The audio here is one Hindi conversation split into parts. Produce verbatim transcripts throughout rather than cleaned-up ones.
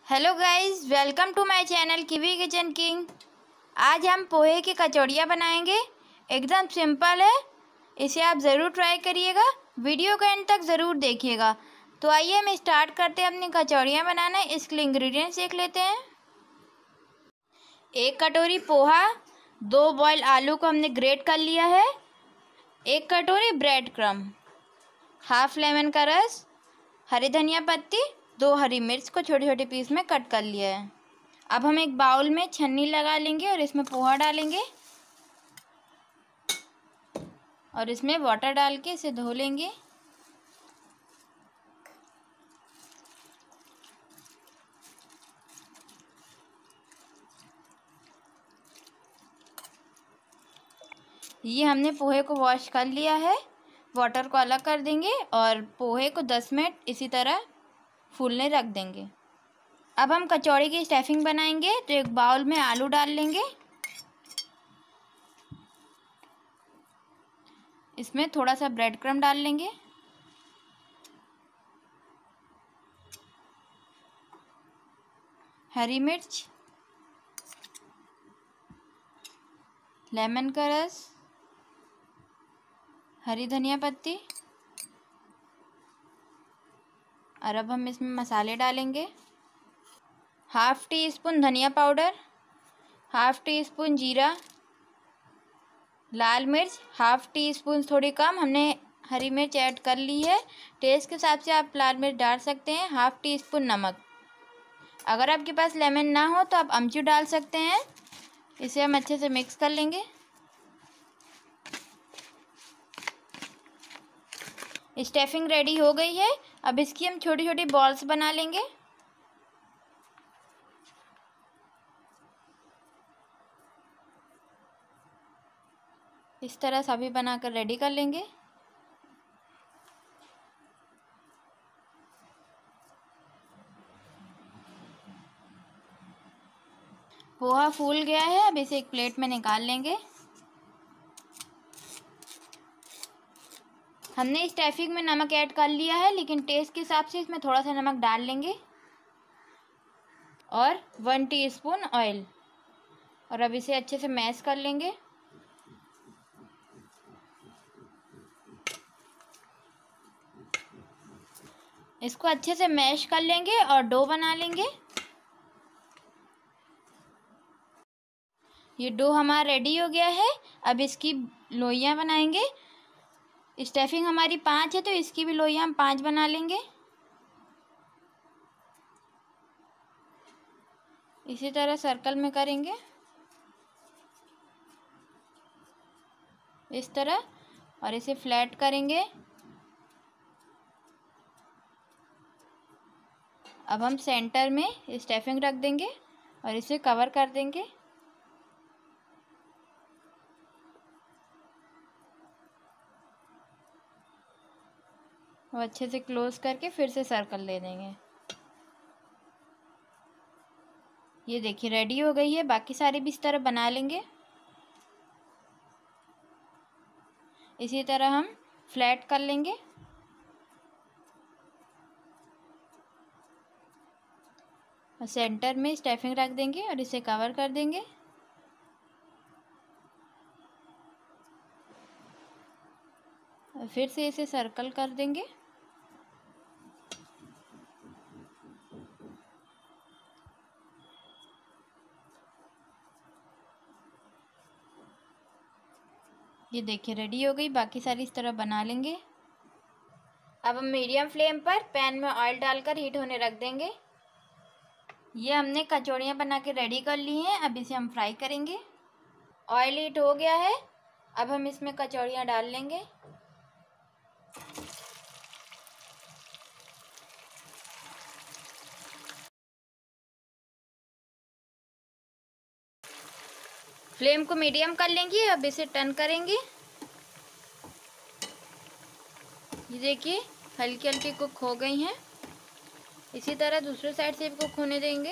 Hello guys, welcome to my channel Kiwi kitchen king. आज हम पोहे की कचौड़ियाँ बनाएंगे। एकदम सिंपल है, इसे आप ज़रूर ट्राई करिएगा। वीडियो का एंड तक ज़रूर देखिएगा। तो आइए हम स्टार्ट करते हैं अपनी कचौड़ियाँ बनाना। इसके लिए इंग्रेडिएंट्स देख लेते हैं। एक कटोरी पोहा, दो बॉयल आलू को हमने ग्रेट कर लिया है, एक कटोरी ब्रेड क्रम्ब, हाफ लेमन का रस, हरी धनिया पत्ती, दो हरी मिर्च को छोटे छोटे पीस में कट कर लिया है। अब हम एक बाउल में छन्नी लगा लेंगे और इसमें पोहा डालेंगे और इसमें वाटर डाल के इसे धो लेंगे। ये हमने पोहे को वॉश कर लिया है। वाटर को अलग कर देंगे और पोहे को दस मिनट इसी तरह फूलने रख देंगे। अब हम कचौड़ी की स्टफिंग बनाएंगे। तो एक बाउल में आलू डाल लेंगे, इसमें थोड़ा सा ब्रेड क्रम्ब डाल लेंगे, हरी मिर्च, लेमन का रस, हरी धनिया पत्ती और अब हम इसमें मसाले डालेंगे। हाफ टी स्पून धनिया पाउडर, हाफ टी स्पून जीरा, लाल मिर्च हाफ टी स्पून, थोड़ी कम, हमने हरी मिर्च ऐड कर ली है। टेस्ट के हिसाब से आप लाल मिर्च डाल सकते हैं। हाफ टी स्पून नमक। अगर आपके पास लेमन ना हो तो आप अमचूर डाल सकते हैं। इसे हम अच्छे से मिक्स कर लेंगे। स्टफिंग रेडी हो गई है। अब इसकी हम छोटी छोटी बॉल्स बना लेंगे। इस तरह सभी बनाकर रेडी कर लेंगे। पोहा फूल गया है, अब इसे एक प्लेट में निकाल लेंगे। हमने स्टफिंग में नमक ऐड कर लिया है, लेकिन टेस्ट के हिसाब से इसमें थोड़ा सा नमक डाल लेंगे और वन टीस्पून ऑयल। और अब इसे अच्छे से मैश कर लेंगे। इसको अच्छे से मैश कर लेंगे और डो बना लेंगे। ये डो हमारा रेडी हो गया है। अब इसकी लोइयाँ बनाएंगे। स्टफिंग हमारी पाँच है तो इसकी भी लोइयाँ हम पाँच बना लेंगे। इसी तरह सर्कल में करेंगे, इस तरह, और इसे फ्लैट करेंगे। अब हम सेंटर में स्टफिंग रख देंगे और इसे कवर कर देंगे। और अच्छे से क्लोज करके फिर से सर्कल दे देंगे। ये देखिए रेडी हो गई है। बाकी सारे भी इस तरह बना लेंगे। इसी तरह हम फ्लैट कर लेंगे और सेंटर में स्टफिंग रख देंगे और इसे कवर कर देंगे। और फिर से इसे सर्कल कर देंगे। ये देखिए रेडी हो गई। बाकी सारी इस तरह बना लेंगे। अब हम मीडियम फ्लेम पर पैन में ऑयल डालकर हीट होने रख देंगे। ये हमने कचौड़ियाँ बना के रेडी कर ली हैं। अब इसे हम फ्राई करेंगे। ऑयल हीट हो गया है। अब हम इसमें कचौड़ियाँ डाल लेंगे। फ्लेम को मीडियम कर लेंगे। अब इसे टर्न करेंगे। ये देखिए हल्की हल्की कुक हो गई हैं। इसी तरह दूसरे साइड से भी कुक होने देंगे।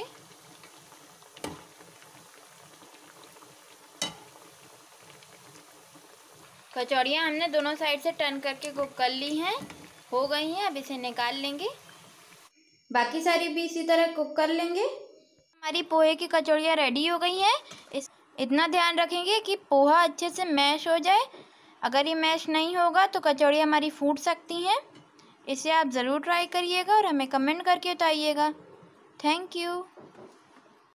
कचौड़ियाँ हमने दोनों साइड से टर्न करके कुक कर ली हैं, हो गई हैं। अब इसे निकाल लेंगे। बाकी सारी भी इसी तरह कुक कर लेंगे। हमारी पोहे की कचौड़ियाँ रेडी हो गई हैं। इस इतना ध्यान रखेंगे कि पोहा अच्छे से मैश हो जाए। अगर ये मैश नहीं होगा तो कचौड़ियाँ हमारी फूट सकती हैं। इसे आप ज़रूर ट्राई करिएगा और हमें कमेंट करके बताइएगा। Thank you.